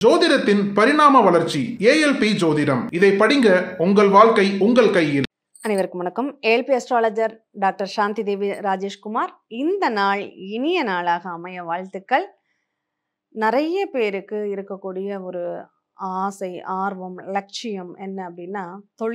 ஜோதிடத்தின் பரிணாம வளர்ச்சி ஏஎல்பி ஜோதிடம். இதை படிங்க, உங்கள் வாழ்க்கை உங்கள் கையில். அனைவருக்கும் வணக்கம். ALP astrologer doctor Shanthi Devi Rajeshkumar. இந்த நாள் இனிய நாளாக அமைய வாழ்த்துக்கள். நிறைய பேருக்கு இருக்கக்கூடிய ஒரு ஆசை, ஆர்வம், லட்சியம் என்ன அப்படின்னா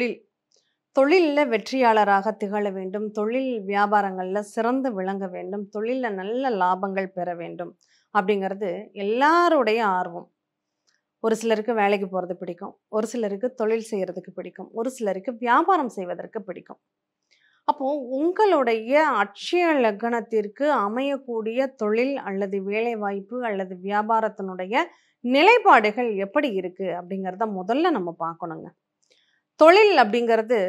தொழிலில் வெற்றியாளராக திகழ வேண்டும், தொழில் வியாபாரங்களில் சிறந்து விளங்க வேண்டும், தொழிலில் நல்ல லாபங்கள் பெற வேண்டும் அப்படிங்கிறது எல்லாருடைய ஆர்வம். ஒரு சிலருக்கு வேலைக்கு போகிறது பிடிக்கும், ஒரு சிலருக்கு தொழில் செய்கிறதுக்கு பிடிக்கும், ஒரு சிலருக்கு வியாபாரம் செய்வதற்கு பிடிக்கும். அப்போது உங்களுடைய அட்சய லக்னத்திற்கு அமையக்கூடிய தொழில் அல்லது வேலைவாய்ப்பு அல்லது வியாபாரத்தினுடைய நிலைப்பாடுகள் எப்படி இருக்குது அப்படிங்கிறத முதல்ல நம்ம பார்க்கணுங்க. தொழில் அப்படிங்கிறது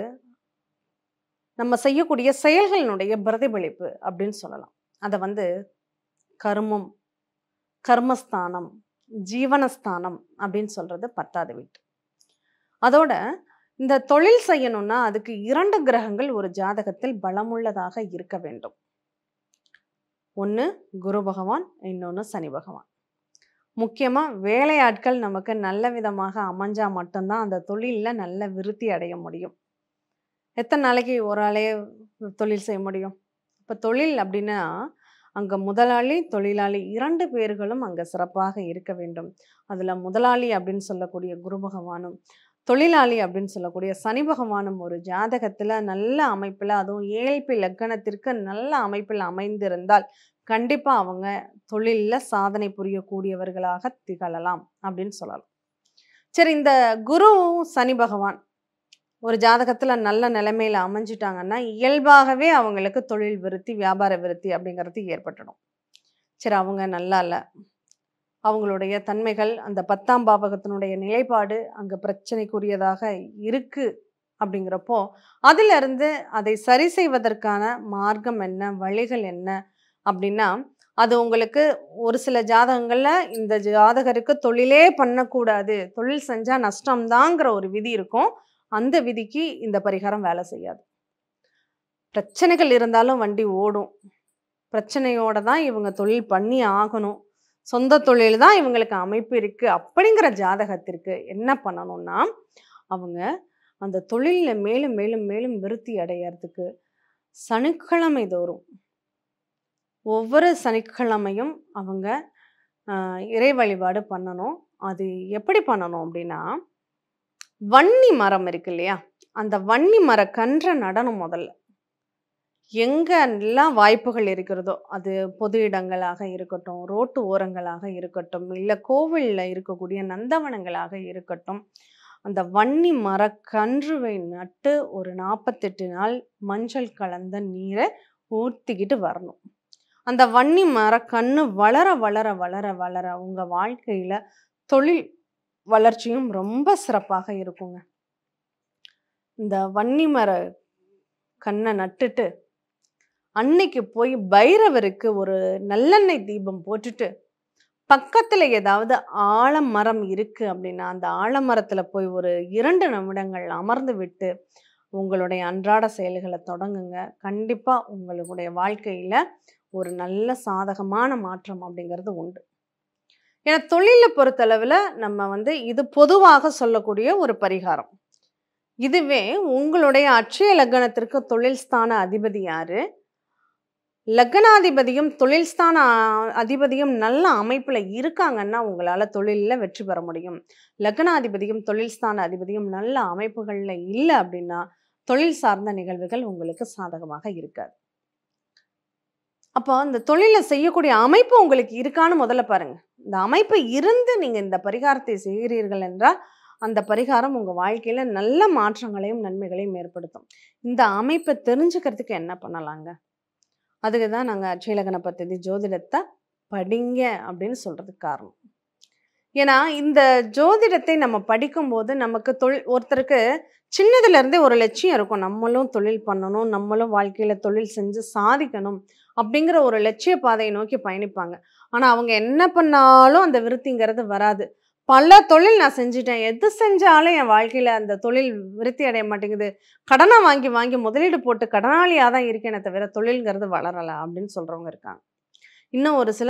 நம்ம செய்யக்கூடிய செயல்களினுடைய பிரதிபலிப்பு அப்படின்னு சொல்லலாம். அதை கர்மம், கர்மஸ்தானம், ஜீவனஸ்தானம் அப்படின்னு சொல்றது 10வது வீட்டு. அதோட இந்த தொழில் செய்யணும்னா அதுக்கு 2 கிரகங்கள் ஒரு ஜாதகத்தில் பலமுள்ளதாக இருக்க வேண்டும். ஒன்று குரு பகவான், இன்னொன்று சனி பகவான். முக்கியமாக வேலையாட்கள் நமக்கு நல்ல விதமாக அமைஞ்சா மட்டும்தான் அந்த தொழிலில் நல்ல விருத்தி அடைய முடியும். எத்தனை நாளைக்கு ஒரு ஆளே தொழில் செய்ய முடியும்? இப்போ தொழில் அப்படின்னா அங்கே முதலாளி, தொழிலாளி 2 பேர்களும் அங்கே சிறப்பாக இருக்க வேண்டும். அதில் முதலாளி அப்படின்னு சொல்லக்கூடிய குரு பகவானும், தொழிலாளி அப்படின்னு சொல்லக்கூடிய சனி பகவானும் ஒரு ஜாதகத்தில் நல்ல அமைப்பில், அதுவும் ஏஎல்பி லக்னத்திற்கு நல்ல அமைப்பில் அமைந்திருந்தால் கண்டிப்பாக அவங்க தொழிலில் சாதனை புரியக்கூடியவர்களாக திகழலாம் அப்படின்னு சொல்லலாம். சரி, இந்த குரு சனி பகவான் ஒரு ஜாதகத்தில் நல்ல நிலைமையில் அமைஞ்சிட்டாங்கன்னா இயல்பாகவே அவங்களுக்கு தொழில் விருத்தி, வியாபார விருத்தி அப்படிங்கிறது ஏற்பட்டுடும். சரி, அவங்க நல்லா இல்லை, அவங்களுடைய தன்மைகள், அந்த 10ஆம் பாவகத்தினுடைய நிலைப்பாடு அங்கே பிரச்சனைக்குரியதாக இருக்குது அப்படிங்கிறப்போ அதிலிருந்து அதை சரி செய்வதற்கான மார்க்கம் என்ன, வழிகள் என்ன அப்படின்னா, அது உங்களுக்கு ஒரு சில ஜாதகங்களில் இந்த ஜாதகருக்கு தொழிலே பண்ணக்கூடாது, தொழில் செஞ்சால் நஷ்டம்தாங்கிற ஒரு விதி இருக்கும். அந்த விதிக்கு இந்த பரிகாரம் வேலை செய்யாது. பிரச்சனைகள் இருந்தாலும் வண்டி ஓடும், பிரச்சனையோட தான் இவங்க தொழில் பண்ணி ஆகணும், சொந்த தொழில் தான் இவங்களுக்கு அமைப்பு இருக்குது அப்படிங்கிற ஜாதகத்திற்கு என்ன பண்ணணும்னா, அவங்க அந்த தொழிலில் மேலும் மேலும் மேலும் விருத்தி அடையிறதுக்கு சனிக்கிழமை தோறும் ஒவ்வொரு சனிக்கிழமையும் அவங்க இறை வழிபாடு பண்ணணும். அது எப்படி பண்ணணும் அப்படின்னா, வன்னி மரம் இருக்கு இல்லையா, அந்த வன்னி மர கன்றை நடனம். முதல்ல எங்கெல்லாம் வாய்ப்புகள் இருக்கிறதோ, அது பொது இடங்களாக இருக்கட்டும், ரோட்டு ஓரங்களாக இருக்கட்டும், இல்லை கோவிலில் இருக்கக்கூடிய நந்தவனங்களாக இருக்கட்டும், அந்த வன்னி மர கன்றுவை நட்டு ஒரு 48 நாள் மஞ்சள் கலந்த நீரை ஊற்றிக்கிட்டு வரணும். அந்த வன்னி மர கன்று வளர வளர வளர வளர உங்கள் வாழ்க்கையில் தொழில் வளர்ச்சியும் ரொம்ப சிறப்பாக இருக்குங்க. இந்த வன்னி மர கண்ணை நட்டுட்டு அன்னைக்கு போய் பைரவருக்கு ஒரு நல்லெண்ணெய் தீபம் போட்டுட்டு, பக்கத்தில் ஏதாவது ஆலமரம் இருக்கு அப்படின்னா அந்த ஆலமரத்தில் போய் ஒரு 2 நிமிடங்கள் அமர்ந்து விட்டு உங்களுடைய அன்றாட செயல்களை தொடங்குங்க. கண்டிப்பாக உங்களுடைய வாழ்க்கையில் ஒரு நல்ல சாதகமான மாற்றம் அப்படிங்கிறது உண்டு. ஏன்னா தொழிலை பொறுத்தளவில் நம்ம இது பொதுவாக சொல்லக்கூடிய ஒரு பரிகாரம். இதுவே உங்களுடைய அட்சய லக்னத்திற்கு தொழில் ஸ்தான அதிபதி யாரு, லக்னாதிபதியும் தொழில் ஸ்தான அதிபதியும் நல்ல அமைப்பில் இருக்காங்கன்னா உங்களால் தொழிலில் வெற்றி பெற முடியும். லக்னாதிபதியும் தொழில் ஸ்தான அதிபதியும் நல்ல அமைப்புகளில் இல்லை அப்படின்னா தொழில் சார்ந்த நிகழ்வுகள் உங்களுக்கு சாதகமாக இருக்காது. அப்போ இந்த தொழிலை செய்யக்கூடிய அமைப்பு உங்களுக்கு இருக்கான்னு முதல்ல பாருங்க. இந்த அமைப்பு இருந்து நீங்கள் இந்த பரிகாரத்தை செய்கிறீர்கள் என்றால் அந்த பரிகாரம் உங்கள் வாழ்க்கையில் நல்ல மாற்றங்களையும் நன்மைகளையும் ஏற்படுத்தும். இந்த அமைப்பை தெரிஞ்சுக்கிறதுக்கு என்ன பண்ணலாங்க? அதுக்கு தான் நாங்கள் அட்சய லக்ன பத்ததி ஜோதிடத்தை படிங்க அப்படின்னு சொல்கிறதுக்கு காரணம். ஏன்னா இந்த ஜோதிடத்தை நம்ம படிக்கும்போது நமக்கு ஒருத்தருக்கு சின்னதுலேருந்தே ஒரு லட்சியம் இருக்கும், நம்மளும் தொழில் பண்ணணும், நம்மளும் வாழ்க்கையில் தொழில் செஞ்சு சாதிக்கணும் அப்படிங்கிற ஒரு லட்சிய பாதையை நோக்கி பயணிப்பாங்க. ஆனால் அவங்க என்ன பண்ணாலும் அந்த விருத்திங்கிறது வராது. பல தொழில் நான் செஞ்சிட்டேன், எது செஞ்சாலும் என் வாழ்க்கையில் அந்த தொழில் விருத்தி அடைய மாட்டேங்குது, கடனை வாங்கி வாங்கி முதலீடு போட்டு கடனாளியாக தான் இருக்கேனே தவிர தொழில்ங்கிறது வளரலை அப்படின்னு சொல்கிறவங்க இருக்காங்க. இன்னும் ஒரு சிலர்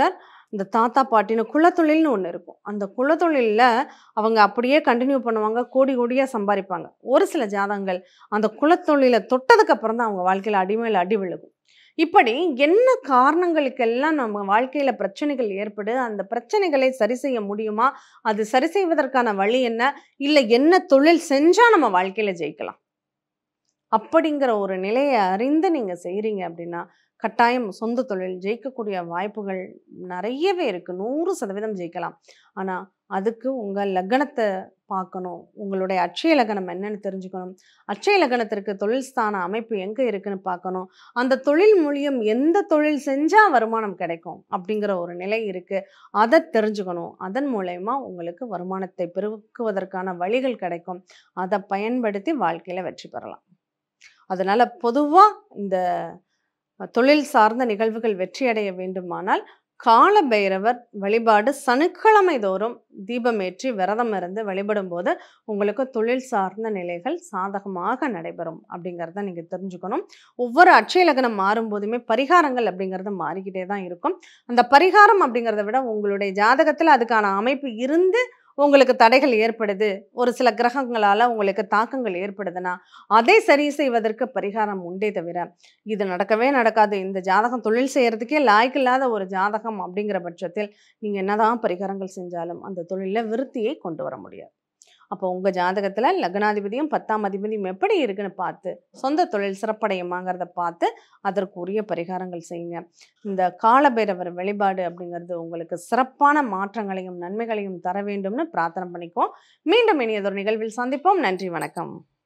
இந்த தாத்தா பாட்டின்னு குலத்தொழில்னு ஒண்ணு இருக்கும். அந்த குலத்தொழில்ல அவங்க அப்படியே கன்டின்யூ பண்ணுவாங்க. கோடி கோடியா சம்பாரிப்பாங்க. ஒரு சில ஜாதகங்கள் அந்த குலத்தொழில தொட்டதுக்கு அப்புறம் தான் அவங்க வாழ்க்கையில அடி மேல அடி விழுகும். இப்படி என்ன காரணங்களுக்கெல்லாம் நம்ம வாழ்க்கையில பிரச்சனைகள் ஏற்படுது, அந்த பிரச்சனைகளை சரி செய்ய முடியுமா? அது சரி செய்வதற்கான வழி என்ன? இல்ல என்ன தொழில் செஞ்சா நம்ம வாழ்க்கையில ஜெயிக்கலாம்? அப்படிங்கிற ஒரு நிலைய அறிந்து நீங்க செய்றீங்க அப்படின்னா, கட்டாயம் சொந்த தொழில் ஜெயிக்கக்கூடிய வாய்ப்புகள் நெறையவே இருக்கு. 100% ஜெயிக்கலாம். ஆனா, அதுக்கு உங்க லக்னத்த பார்க்கணும். உங்களுடைய அட்சய லக்னம் என்னன்னு தெரிஞ்சுக்கணும். அட்சய லக்னத்திற்கு தொழில் ஸ்தான அமைப்பு எங்க இருக்குன்னு பார்க்கணும். அந்த தொழில் மூலியம் எந்த தொழில் செஞ்சா வருமானம் கிடைக்கும் அப்படிங்கிற ஒரு நிலை இருக்கு. அத தெரிஞ்சுக்கணும். அதன் மூலியமா உங்களுக்கு வருமானத்தை பெருக்குவதற்கான வழிகள் கிடைக்கும். அத பயன்படுத்தி வாழ்க்கையில வெற்றி பெறலாம். அதனால பொதுவா இந்த தொழில் சார்ந்த நிகழ்வுகள் வெற்றியடைய வேண்டுமானால், கால பைரவர் வழிபாடு சனிக்கிழமை தோறும் தீபமேற்றி விரதம் இருந்து வழிபடும்போது, உங்களுக்கு தொழில் சார்ந்த நிலைகள் சாதகமாக நடைபெறும் அப்படிங்கிறத நீங்க தெரிஞ்சுக்கணும். ஒவ்வொரு அட்சய லக்னம் மாறும்போதுமே பரிகாரங்கள் அப்படிங்கிறது மாறிக்கிட்டே தான் இருக்கும். அந்த பரிகாரம் அப்படிங்கிறத விட உங்களுடைய ஜாதகத்துல அதுக்கான அமைப்பு இருந்து உங்களுக்கு தடைகள் ஏற்படுது. ஒரு சில கிரகங்களால உங்களுக்கு தாக்கங்கள் ஏற்படுதுன்னா, அதை சரி செய்வதற்கு பரிகாரம் உண்டே தவிர, இது நடக்கவே நடக்காது. இந்த ஜாதகம் தொழில் செய்யறதுக்கே லாயக்கில்லாத ஒரு ஜாதகம் அப்படிங்கிற பட்சத்தில், நீங்க என்னதான் பரிகாரங்கள் செஞ்சாலும் அந்த தொழில்ல விருத்தியை கொண்டு வர முடியாது. அப்போ உங்க ஜாதகத்துல லக்னாதிபதியும் 10ஆம் அதிபதியும் எப்படி இருக்குன்னு பார்த்து, சொந்த தொழில் சிறப்படையுமாங்கிறத பார்த்து, அதற்குரிய பரிகாரங்கள் செய்யுங்க. இந்த காலபைரவர் வழிபாடு அப்படிங்கிறது உங்களுக்கு சிறப்பான மாற்றங்களையும், நன்மைகளையும் தர வேண்டும்னு பிரார்த்தனை பண்ணிக்குவோம். மீண்டும் இனியதொரு நிகழ்வில் சந்திப்போம். நன்றி, வணக்கம்.